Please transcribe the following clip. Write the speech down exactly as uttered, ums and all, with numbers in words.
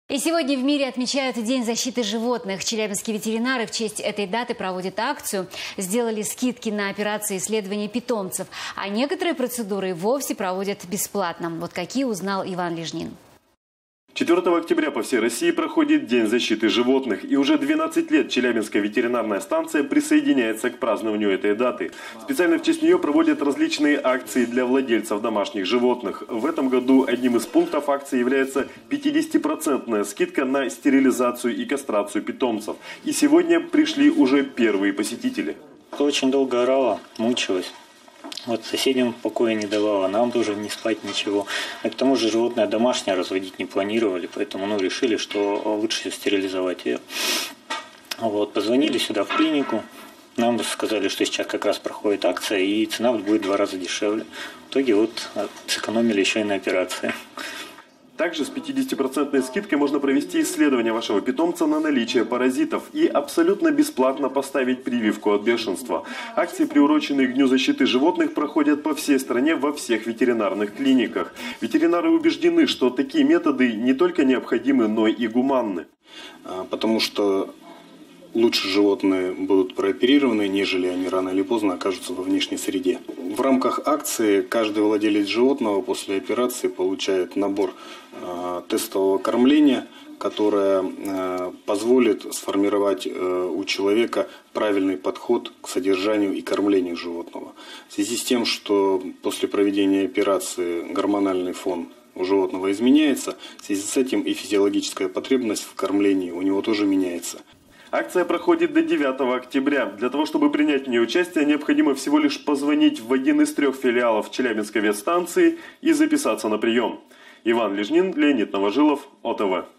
И сегодня в мире отмечают День защиты животных. Челябинские ветеринары в честь этой даты проводят акцию. Сделали скидки на операции исследования питомцев. А некоторые процедуры вовсе проводят бесплатно. Вот какие узнал Иван Лежнин. четвёртого октября по всей России проходит День защиты животных. И уже двенадцать лет Челябинская ветеринарная станция присоединяется к празднованию этой даты. Специально в честь нее проводят различные акции для владельцев домашних животных. В этом году одним из пунктов акции является пятидесятипроцентная скидка на стерилизацию и кастрацию питомцев. И сегодня пришли уже первые посетители. Очень долго орала, мучилась. Вот соседям покоя не давала, нам тоже не спать ничего. И к тому же животное домашнее разводить не планировали, поэтому ну, решили, что лучше стерилизовать ее. Вот, позвонили сюда в клинику, нам сказали, что сейчас как раз проходит акция и цена будет в два раза дешевле. В итоге вот сэкономили еще и на операции. Также с пятидесятипроцентной скидкой можно провести исследование вашего питомца на наличие паразитов и абсолютно бесплатно поставить прививку от бешенства. Акции, приуроченные к Дню защиты животных, проходят по всей стране во всех ветеринарных клиниках. Ветеринары убеждены, что такие методы не только необходимы, но и гуманны. Потому что лучше животные будут прооперированы, нежели они рано или поздно окажутся во внешней среде. В рамках акции каждый владелец животного после операции получает набор э, тестового кормления, которое э, позволит сформировать э, у человека правильный подход к содержанию и кормлению животного. В связи с тем, что после проведения операции гормональный фон у животного изменяется, в связи с этим и физиологическая потребность в кормлении у него тоже меняется. Акция проходит до девятого октября. Для того, чтобы принять в ней участие, необходимо всего лишь позвонить в один из трех филиалов Челябинской ветстанции и записаться на прием. Иван Лежнин, Леонид Новожилов, О Тэ Вэ.